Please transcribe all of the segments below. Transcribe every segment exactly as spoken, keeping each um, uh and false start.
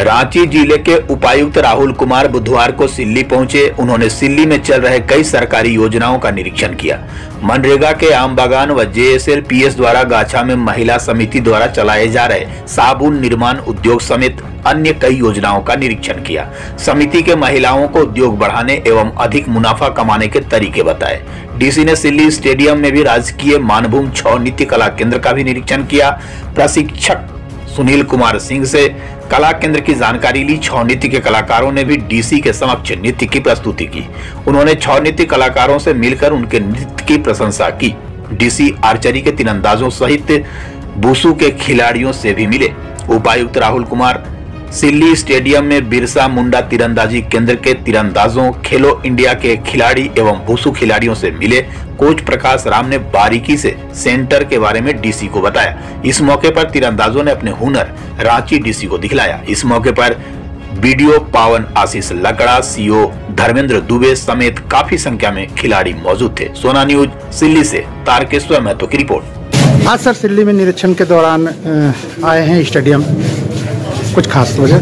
रांची जिले के उपायुक्त राहुल कुमार बुधवार को सिल्ली पहुंचे। उन्होंने सिल्ली में चल रहे कई सरकारी योजनाओं का निरीक्षण किया। मनरेगा के आम बागान व J S L P S द्वारा गाछा में महिला समिति द्वारा चलाए जा रहे साबुन निर्माण उद्योग समेत अन्य कई योजनाओं का निरीक्षण किया। समिति के महिलाओं को उद्योग बढ़ाने एवं अधिक मुनाफा कमाने के तरीके बताए। डीसी ने सिल्ली स्टेडियम में भी राजकीय मानभूम छौ नृत्य कला केंद्र का भी निरीक्षण किया। प्रशिक्षक सुनील कुमार सिंह से कला केंद्र की जानकारी ली। छौ नृत्य के कलाकारों ने भी डीसी के समक्ष नृत्य की प्रस्तुति की। उन्होंने छौ नृत्य कलाकारों से मिलकर उनके नृत्य की प्रशंसा की। डीसी आर्चरी के तीरंदाजों सहित वुशु के खिलाड़ियों से भी मिले। उपायुक्त राहुल कुमार सिल्ली स्टेडियम में बिरसा मुंडा तीरंदाजी केंद्र के तीरंदाजों, खेलो इंडिया के खिलाड़ी एवं वुशु खिलाड़ियों से मिले। कोच प्रकाश राम ने बारीकी से सेंटर के बारे में डीसी को बताया। इस मौके पर तीरंदाजों ने अपने हुनर रांची डीसी को दिखलाया। इस मौके पर बीडीओ पावन आशीष लकड़ा, सीओ धर्मेंद्र दुबे समेत काफी संख्या में खिलाड़ी मौजूद थे। सोना न्यूज सिल्ली से तारकेश्वर महतो की रिपोर्ट। आज सर सिल्ली में निरीक्षण के दौरान आए हैं स्टेडियम, कुछ खास वजह?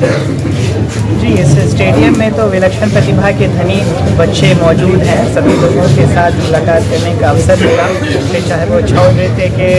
जी, इस स्टेडियम में तो विलक्षण प्रतिभा के धनी बच्चे मौजूद हैं। सभी लोगों के साथ मुलाकात करने का अवसर मिला, फिर चाहे वो छौ नृत्य के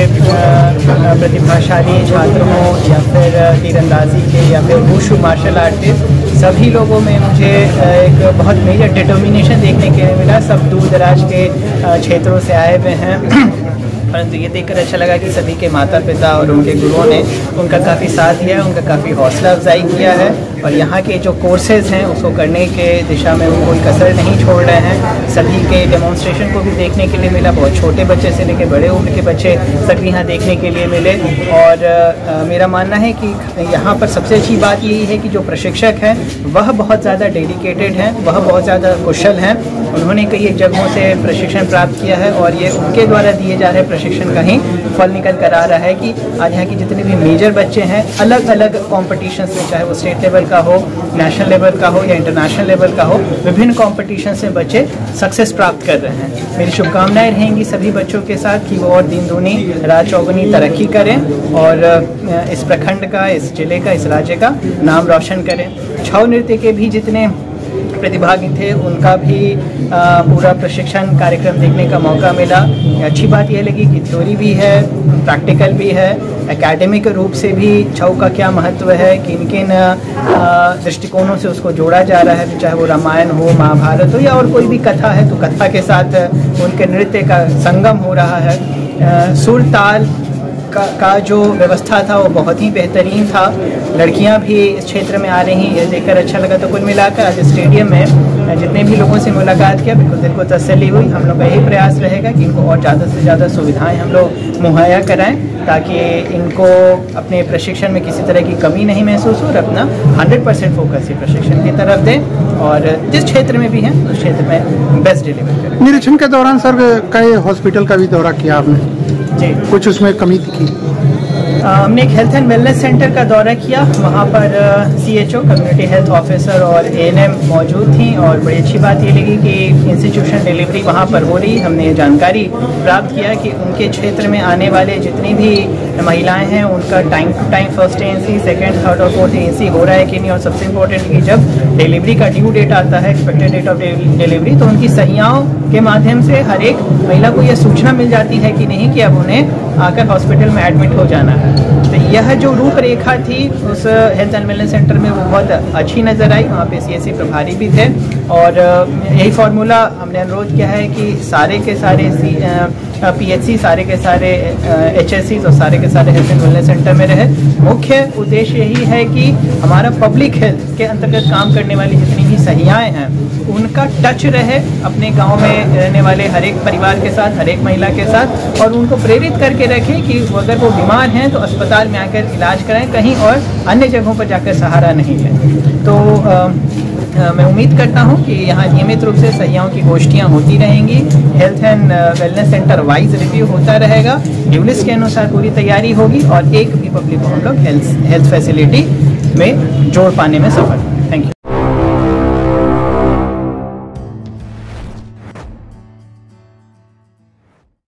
प्रतिभाशाली छात्र हों या फिर तीरंदाजी के या फिर वुशु मार्शल आर्टिस्ट, सभी लोगों में मुझे एक बहुत मेजर डिटर्मिनेशन देखने के लिए मिला। सब दूर दराज के क्षेत्रों से आए हुए हैं, परंतु ये देखकर अच्छा लगा कि सभी के माता पिता और उनके गुरुओं ने उनका काफ़ी साथ दिया है, उनका काफ़ी हौसला अफजाई किया है और यहाँ के जो कोर्सेज हैं उसको करने के दिशा में वो कोई कसर नहीं छोड़ रहे हैं। सभी के डेमोन्स्ट्रेशन को भी देखने के लिए मिला। बहुत छोटे बच्चे से लेकर बड़े उम्र के बच्चे सभी यहाँ देखने के लिए मिले और आ, मेरा मानना है कि यहाँ पर सबसे अच्छी बात यही है कि जो प्रशिक्षक हैं वह बहुत ज़्यादा डेडिकेटेड हैं, वह बहुत ज़्यादा कुशल हैं। उन्होंने कई एक जगहों से प्रशिक्षण प्राप्त किया है और ये उनके द्वारा दिए जा रहे प्रशिक्षण का ही फल निकल कर आ रहा है कि आज यहाँ की जितने भी मेजर बच्चे हैं अलग अलग कॉम्पिटिशन्स में, चाहे वो स्टेट लेवल का हो, नेशनल लेवल का हो या इंटरनेशनल लेवल का हो, विभिन्न कॉम्पिटिशन्स में बच्चे सक्सेस प्राप्त कर रहे हैं। मेरी शुभकामनाएं रहेंगी सभी बच्चों के साथ कि वो और दिन दूनी रात चौगुनी तरक्की करें और इस प्रखंड का, इस जिले का, इस राज्य का नाम रोशन करें। छौ नृत्य के भी जितने प्रतिभागी थे उनका भी आ, पूरा प्रशिक्षण कार्यक्रम देखने का मौका मिला। अच्छी बात यह लगी कि थ्योरी भी है, प्रैक्टिकल भी है, एकेडमिक रूप से भी छौ का क्या महत्व है, किन किन दृष्टिकोणों से उसको जोड़ा जा रहा है, चाहे वो रामायण हो, महाभारत हो या और कोई भी कथा है तो कथा के साथ उनके नृत्य का संगम हो रहा है। आ, सुर ताल का, का जो व्यवस्था था वो बहुत ही बेहतरीन था। लड़कियां भी इस क्षेत्र में आ रही, ये देखकर अच्छा लगा। तो कुल मिलाकर आज स्टेडियम में जितने भी लोगों से मुलाकात किया बिल्कुल दिल को तसल्ली हुई। हम लोग का यही प्रयास रहेगा कि इनको और ज़्यादा से ज़्यादा सुविधाएं हम लोग मुहैया कराएं ताकि इनको अपने प्रशिक्षण में किसी तरह की कमी नहीं महसूस हो और अपना हंड्रेड परसेंट फोकस ये प्रशिक्षण की तरफ दें और जिस क्षेत्र में भी हैं उस क्षेत्र में बेस्ट डिलीवर करें। निरीक्षण के दौरान सर कई हॉस्पिटल का भी दौरा किया आपने, जी कुछ उसमें कमी दिखी? हमने एक हेल्थ एंड वेलनेस सेंटर का दौरा किया। वहाँ पर C H O, community health officer और ए एन एम मौजूद थी और बड़ी अच्छी बात ये लगी कि इंस्टीट्यूशन डिलीवरी वहाँ पर हो रही। हमने ये जानकारी प्राप्त किया कि उनके क्षेत्र में आने वाले जितनी भी महिलाएं हैं उनका time to time first A N C, second, third और फोर्थ ए एन सी हो रहा है कि नहीं, और सबसे इम्पोर्टेंट कि जब डिलीवरी का ड्यू डेट आता है, एक्सपेक्टेड डेट ऑफ डिलीवरी, तो उनकी सहियाओं के माध्यम से हर एक महिला को यह सूचना मिल जाती है कि नहीं कि अब उन्हें आकर हॉस्पिटल में एडमिट हो जाना है। तो यह जो रूपरेखा थी उस हेल्थ एंड वेलनेस सेंटर में वो बहुत अच्छी नज़र आई। वहाँ पे सी एस सी प्रभारी भी थे और यही फार्मूला हमने अनुरोध किया है कि सारे के सारे सी पी एच सी, सारे के सारे एच एस सी और सारे के सारे हेल्थ एंड वेलनेस सेंटर में रहे। मुख्य उद्देश्य यही है कि हमारा पब्लिक हेल्थ के अंतर्गत काम करने वाली जितनी भी सहियाएँ हैं उनका टच रहे अपने गांव में रहने वाले हर एक परिवार के साथ, हर एक महिला के साथ, और उनको प्रेरित करके रखें कि अगर वो बीमार हैं तो अस्पताल में आकर इलाज कराएं, कहीं और अन्य जगहों पर जाकर सहारा नहीं लें। तो आ, आ, मैं उम्मीद करता हूं कि यहाँ नियमित रूप से सहियाओं की गोष्ठियाँ होती रहेंगी। Health and wellness centre wise review होता रहेगा, ड्यू लिस्ट के अनुसार पूरी तैयारी होगी और एक भी पब्लिक को हम लोग हेल्थ हेल्थ फैसिलिटी में जोड़ पाने में सफल